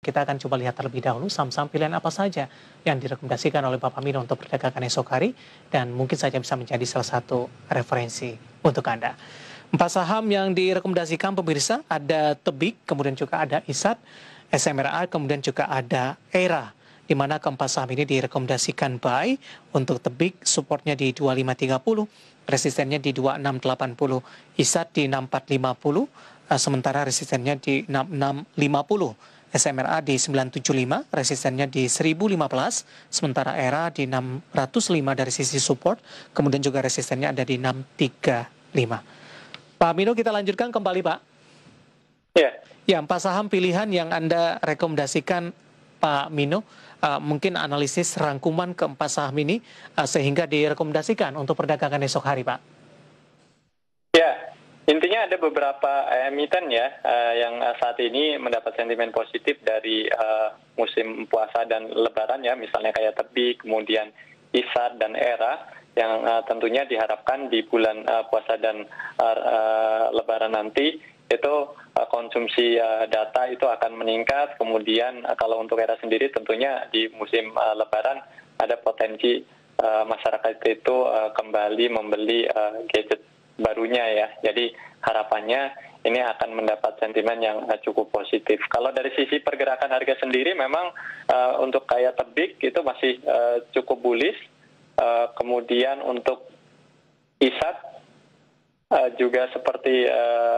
Kita akan coba lihat terlebih dahulu saham-saham pilihan apa saja yang direkomendasikan oleh Bapak Mino untuk perdagangan esok hari dan mungkin saja bisa menjadi salah satu referensi untuk Anda. 4 saham yang direkomendasikan pemirsa ada Tebik, kemudian juga ada ISAT, SMRA, kemudian juga ada ERA, di mana keempat saham ini direkomendasikan buy. Untuk Tebik supportnya di 2530, resistennya di 2680, ISAT di 6450, sementara resistennya di 6650. SMRA di 975, resistennya di 1015, sementara ERA di 605 dari sisi support, kemudian juga resistennya ada di 635. Pak Mino, kita lanjutkan kembali, Pak. Ya. Ya, 4 saham pilihan yang Anda rekomendasikan, Pak Mino, mungkin analisis rangkuman keempat saham ini sehingga direkomendasikan untuk perdagangan esok hari, Pak. Ya, intinya ada beberapa emiten ya yang saat ini mendapat sentimen positif dari musim puasa dan lebaran ya, misalnya kayak Tebik, kemudian ISAT dan ERA yang tentunya diharapkan di bulan puasa dan lebaran nanti itu konsumsi data itu akan meningkat. Kemudian kalau untuk ERA sendiri tentunya di musim lebaran ada potensi masyarakat itu kembali membeli gadget barunya ya. Jadi harapannya ini akan mendapat sentimen yang cukup positif. Kalau dari sisi pergerakan harga sendiri memang untuk kayak Tebik itu masih cukup bullish. Kemudian untuk ISAT juga seperti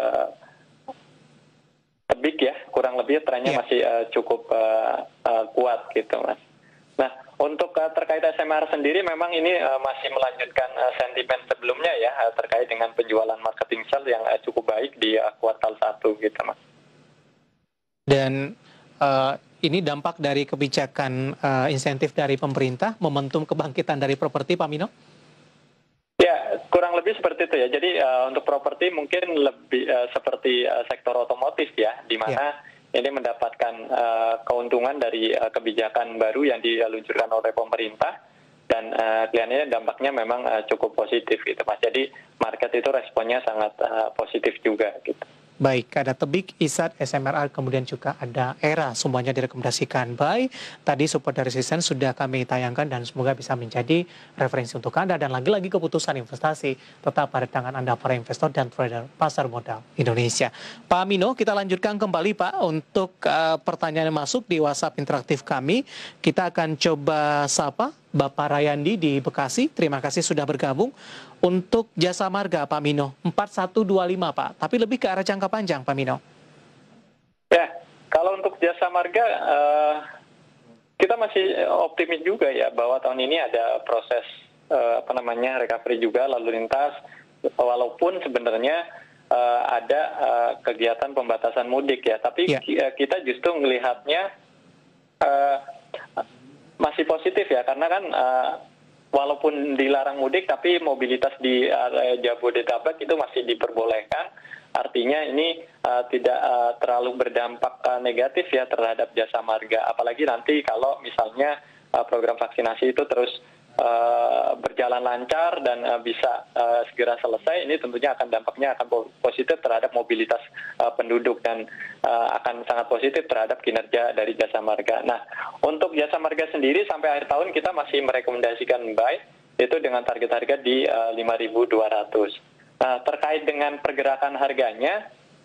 Tebik ya, kurang lebih trennya masih cukup kuat gitu, Mas. Nah, untuk terkait SMR sendiri memang ini masih melanjutkan sentimen sebelumnya ya, terkait dengan penjualan marketing sales yang cukup baik di kuartal 1 gitu, Mas. Dan ini dampak dari kebijakan insentif dari pemerintah, momentum kebangkitan dari properti, Pak Mino? Ya, kurang lebih seperti itu ya. Jadi untuk properti mungkin lebih seperti sektor otomotif ya, di mana ini mendapatkan keuntungan dari kebijakan baru yang diluncurkan oleh pemerintah dan kelihatannya dampaknya memang cukup positif gitu, Mas. Jadi market itu responnya sangat positif juga gitu. Baik, ada Tebik, ISAT, SMRA, kemudian juga ada ERA, semuanya direkomendasikan buy. Tadi support dan resisten sudah kami tayangkan dan semoga bisa menjadi referensi untuk Anda. Dan lagi-lagi keputusan investasi tetap pada tangan Anda para investor dan trader pasar modal Indonesia. Pak Mino, kita lanjutkan kembali Pak untuk pertanyaan yang masuk di WhatsApp interaktif kami. Kita akan coba sapa Bapak Rayandi di Bekasi, terima kasih sudah bergabung. Untuk Jasa Marga, Pak Mino, 4125 Pak, tapi lebih ke arah jangka panjang, Pak Mino. Ya, kalau untuk Jasa Marga, kita masih optimis juga ya, bahwa tahun ini ada proses, recovery juga, lalu lintas, walaupun sebenarnya ada kegiatan pembatasan mudik ya, tapi kita justru melihatnya masih positif ya, karena kan walaupun dilarang mudik, tapi mobilitas di area Jabodetabek itu masih diperbolehkan. Artinya ini tidak terlalu berdampak negatif ya terhadap Jasa Marga. Apalagi nanti kalau misalnya program vaksinasi itu terus berjalan lancar dan bisa segera selesai, ini tentunya dampaknya akan positif terhadap mobilitas penduduk dan akan sangat positif terhadap kinerja dari Jasa Marga. Nah, untuk Jasa Marga sendiri sampai akhir tahun kita masih merekomendasikan buy itu dengan target harga di 5.200. Nah, terkait dengan pergerakan harganya,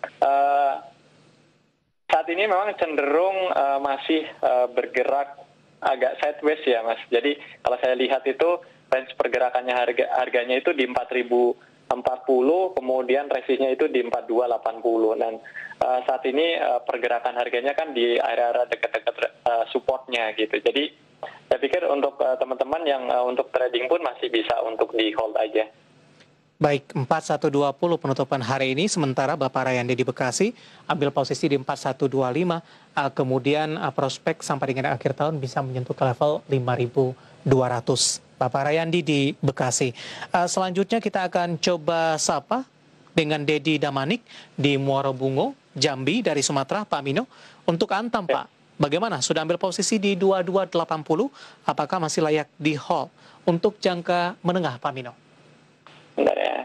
saat ini memang cenderung masih bergerak agak sideways ya, Mas. Jadi kalau saya lihat itu range pergerakannya harganya itu di 4.040, kemudian resistnya itu di 4.280. Dan saat ini pergerakan harganya kan di area-area dekat-dekat supportnya gitu. Jadi saya pikir untuk teman-teman yang untuk trading pun masih bisa untuk di hold aja. Baik, 4120 penutupan hari ini, sementara Bapak Rayandi di Bekasi ambil posisi di 4125, kemudian prospek sampai dengan akhir tahun bisa menyentuh ke level 5.200. Bapak Rayandi di Bekasi. Selanjutnya kita akan coba sapa dengan Dedi Damanik di Muara Bungo, Jambi dari Sumatera, Pak Mino. Untuk Antam, Pak, bagaimana? Sudah ambil posisi di 2280, apakah masih layak di hold? Untuk jangka menengah, Pak Mino. Bentar ya.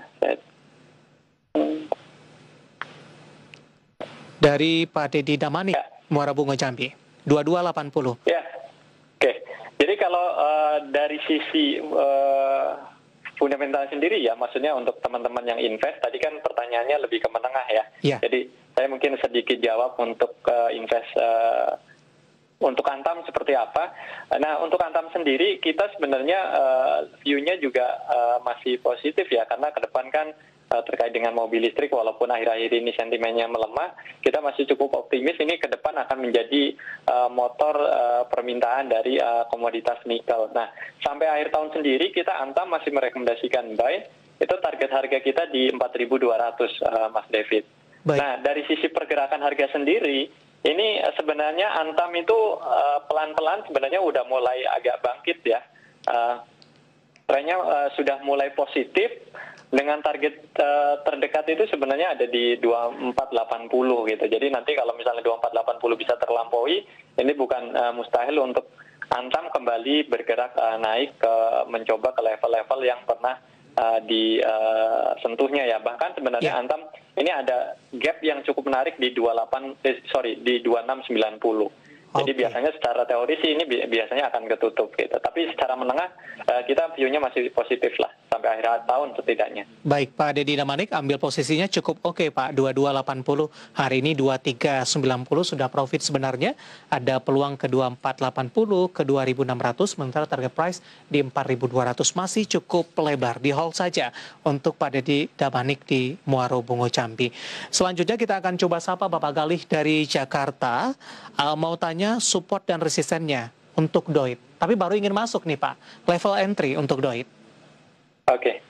Dari Pak Dedi Damanik, Muara Bungo Jambi. 2280. Ya, oke. Jadi kalau dari sisi fundamental sendiri ya, maksudnya untuk teman-teman yang invest, tadi kan pertanyaannya lebih ke menengah ya. Ya. Jadi saya mungkin sedikit jawab untuk invest untuk Antam seperti apa. Nah, untuk Antam sendiri kita sebenarnya view-nya juga masih positif ya, karena ke depan kan terkait dengan mobil listrik, walaupun akhir-akhir ini sentimennya melemah, kita masih cukup optimis ini ke depan akan menjadi motor permintaan dari komoditas nikel. Nah, sampai akhir tahun sendiri kita Antam masih merekomendasikan buy, itu target harga kita di 4.200, Mas David. Baik. Nah, dari sisi pergerakan harga sendiri, ini sebenarnya Antam itu pelan-pelan sebenarnya udah mulai agak bangkit ya. Trennya sudah mulai positif, dengan target terdekat itu sebenarnya ada di 2480 gitu. Jadi nanti kalau misalnya 2480 bisa terlampaui, ini bukan mustahil untuk Antam kembali bergerak naik ke mencoba ke level-level yang pernah disentuhnya ya. Bahkan sebenarnya Antam ini ada gap yang cukup menarik di 2690. Jadi biasanya secara teori sih ini biasanya akan ketutup gitu. Tapi secara menengah kita view-nya masih positif lah sampai akhir tahun setidaknya. Baik, Pak Deddy Damanik ambil posisinya cukup oke, Pak. 2280, hari ini 2390 sudah profit sebenarnya. Ada peluang ke 2480, ke 2600, sementara target price di 4200 masih cukup lebar. Di hold saja untuk Pak Deddy Damanik di Muaro Bungo Jambi. Selanjutnya kita akan coba sapa Bapak Galih dari Jakarta. Mau tanya support dan resistennya untuk DOIT. Tapi baru ingin masuk nih Pak, level entry untuk DOIT. Oke.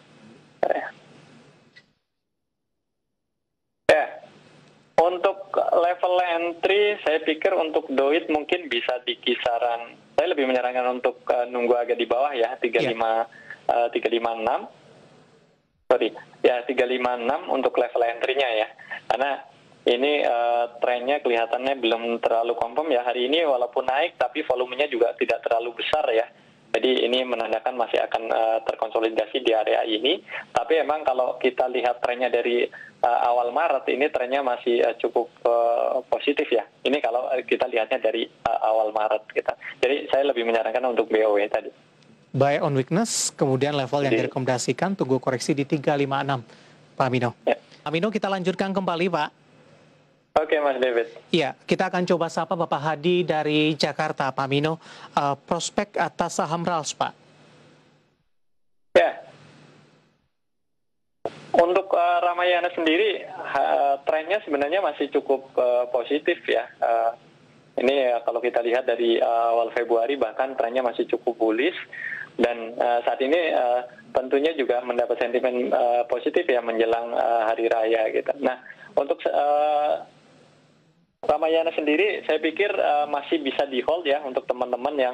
Ya, untuk level entry saya pikir untuk DOIT mungkin bisa di kisaran, saya lebih menyarankan untuk nunggu agak di bawah ya, 356. Sorry, ya 356 untuk level entry-nya ya. Karena ini trennya kelihatannya belum terlalu confirm ya hari ini, walaupun naik tapi volumenya juga tidak terlalu besar ya. Jadi ini menandakan masih akan terkonsolidasi di area ini. Tapi emang kalau kita lihat trennya dari awal Maret, ini trennya masih cukup positif ya. Ini kalau kita lihatnya dari awal Maret kita. Jadi saya lebih menyarankan untuk BOW tadi. Buy on weakness, kemudian level yang direkomendasikan tunggu koreksi di 356, Pak Amino. Ya. Amino, kita lanjutkan kembali Pak. Oke, Mas David. Iya, kita akan coba sapa Bapak Hadi dari Jakarta, Pak Mino. Prospek atas saham RALS, Pak. Ya. Untuk Ramayana sendiri, trennya sebenarnya masih cukup positif ya. Ini kalau kita lihat dari awal Februari, bahkan trennya masih cukup bullish. Dan saat ini tentunya juga mendapat sentimen positif ya menjelang Hari Raya gitu. Nah, untuk Ramayana sendiri saya pikir masih bisa di hold ya untuk teman-teman yang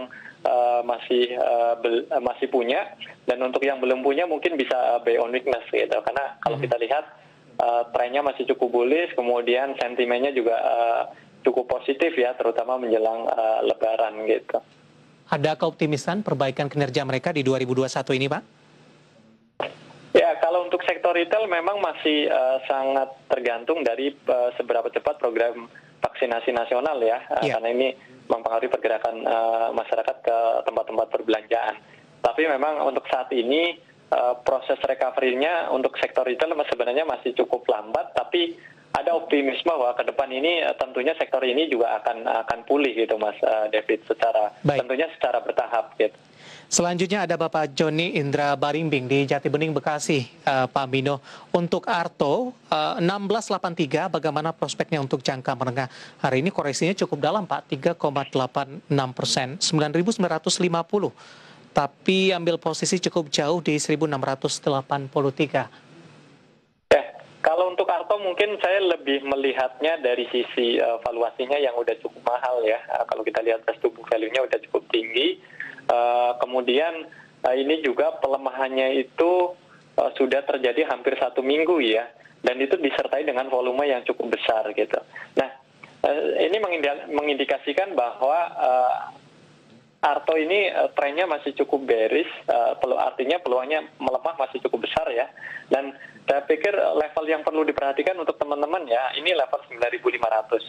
masih punya, dan untuk yang belum punya mungkin bisa buy on weakness gitu, karena kalau kita lihat trennya masih cukup bullish, kemudian sentimennya juga cukup positif ya, terutama menjelang Lebaran gitu. Ada keoptimisan perbaikan kinerja mereka di 2021 ini, Pak? Ya, kalau untuk sektor retail memang masih sangat tergantung dari seberapa cepat program vaksinasi nasional ya, karena ini mempengaruhi pergerakan masyarakat ke tempat-tempat perbelanjaan. Tapi memang untuk saat ini proses recovery-nya untuk sektor retail sebenarnya masih cukup lambat, tapi ada optimisme bahwa ke depan ini tentunya sektor ini juga akan pulih gitu, Mas David, tentunya secara bertahap gitu. Selanjutnya ada Bapak Joni Indra Barimbing di Jatibening, Bekasi, Pak Mino. Untuk Arto, 1683, bagaimana prospeknya untuk jangka menengah? Hari ini koreksinya cukup dalam, Pak, 3,86%, 9.950. Tapi ambil posisi cukup jauh di 1.683. Kalau untuk Arto mungkin saya lebih melihatnya dari sisi valuasinya yang udah cukup mahal ya. Kalau kita lihat price to book value-nya udah cukup tinggi. Kemudian ini juga pelemahannya itu sudah terjadi hampir 1 minggu ya, dan itu disertai dengan volume yang cukup besar gitu. Nah, ini mengindikasikan bahwa Arto ini trennya masih cukup bearish, artinya peluangnya melemah masih cukup besar ya. Dan saya pikir level yang perlu diperhatikan untuk teman-teman ya, ini level 9.500. Saya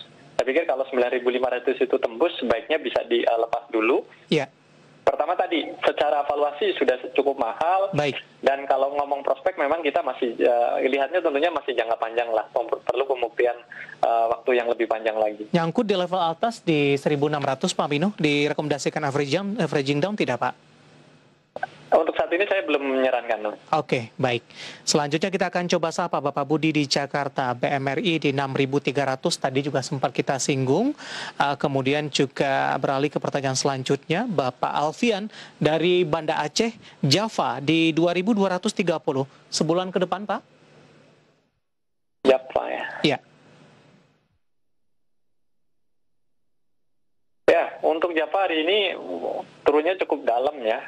pikir kalau 9.500 itu tembus, sebaiknya bisa dilepas dulu. Ya. Pertama tadi, secara valuasi sudah cukup mahal. Baik. Dan kalau ngomong prospek, memang kita masih lihatnya tentunya masih jangka panjang lah. Perlu pembuktian waktu yang lebih panjang lagi. Nyangkut di level atas di 1.600 Pak Mino, direkomendasikan averaging down tidak Pak? Untuk saat ini saya belum menyarankan. Oke, baik. Selanjutnya kita akan coba sapa Bapak Budi di Jakarta, BMRI di 6.300, tadi juga sempat kita singgung. Kemudian juga beralih ke pertanyaan selanjutnya, Bapak Alfian dari Banda Aceh, Java di 2.230. Sebulan ke depan, Pak? Java ya. Iya. Ya, untuk Java hari ini turunnya cukup dalam ya.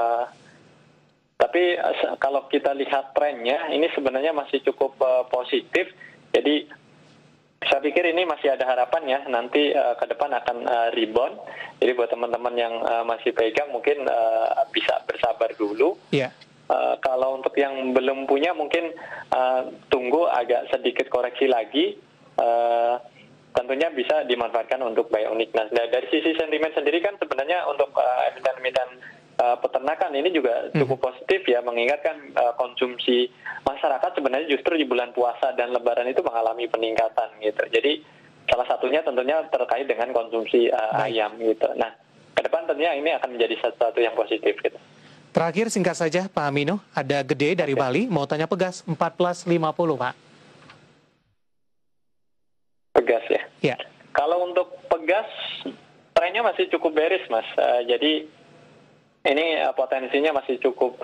Tapi kalau kita lihat trennya, ini sebenarnya masih cukup positif. Jadi saya pikir ini masih ada harapan ya, nanti ke depan akan rebound. Jadi buat teman-teman yang masih pegang mungkin bisa bersabar dulu. Iya. Kalau untuk yang belum punya mungkin tunggu agak sedikit koreksi lagi. Tentunya bisa dimanfaatkan untuk buy on weakness. Nah, dari sisi sentimen sendiri kan sebenarnya untuk emiten-emiten peternakan ini juga cukup positif ya, mengingatkan konsumsi masyarakat sebenarnya justru di bulan puasa dan lebaran itu mengalami peningkatan gitu. Jadi salah satunya tentunya terkait dengan konsumsi ayam gitu. Nah, ke depan tentunya ini akan menjadi sesuatu yang positif gitu. Terakhir singkat saja Pak Mino, ada Gede dari Bali, mau tanya Pegas 14.50 Pak. Pegas ya? Ya. Kalau untuk Pegas, trennya masih cukup bearish Mas. Jadi ini potensinya masih cukup,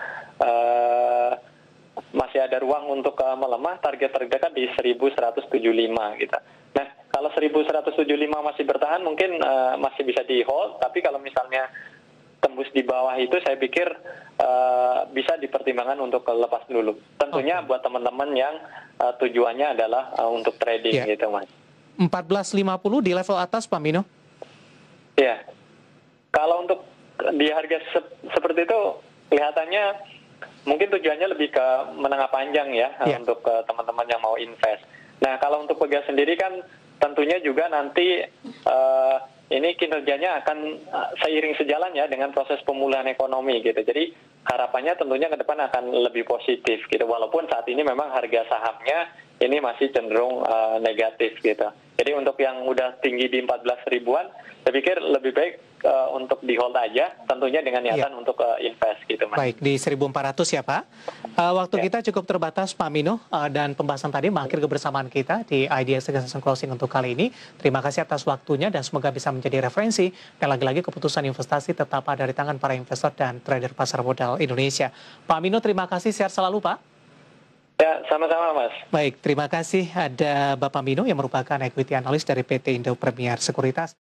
masih ada ruang untuk melemah. Target terdekat di 1175 gitu. Nah, kalau 1175 masih bertahan mungkin masih bisa di hold. Tapi kalau misalnya tembus di bawah itu, saya pikir bisa dipertimbangkan untuk lepas dulu. Tentunya buat teman-teman yang tujuannya adalah untuk trading gitu Mas. 14.50 di level atas Pak Mino? Ya. Kalau untuk di harga seperti itu kelihatannya mungkin tujuannya lebih ke menengah panjang ya, untuk teman-teman yang mau invest. Nah, kalau untuk Pegas sendiri kan tentunya juga nanti ini kinerjanya akan seiring sejalan ya dengan proses pemulihan ekonomi gitu. Jadi harapannya tentunya ke depan akan lebih positif gitu. Walaupun saat ini memang harga sahamnya ini masih cenderung negatif gitu. Jadi untuk yang udah tinggi di 14 ribuan, saya pikir lebih baik untuk di hold aja, tentunya dengan niatan untuk invest gitu Mas. Baik, di 1.400 ya Pak. Waktu kita cukup terbatas Pak Mino, dan pembahasan tadi mengakhiri kebersamaan kita di Idea Succession Closing untuk kali ini. Terima kasih atas waktunya dan semoga bisa menjadi referensi. Dan lagi-lagi keputusan investasi tetap ada di tangan para investor dan trader pasar modal Indonesia. Pak Mino, terima kasih, sehat selalu Pak. Ya, sama-sama Mas. Baik, terima kasih. Ada Bapak Mino yang merupakan equity analyst dari PT Indo Premier Sekuritas.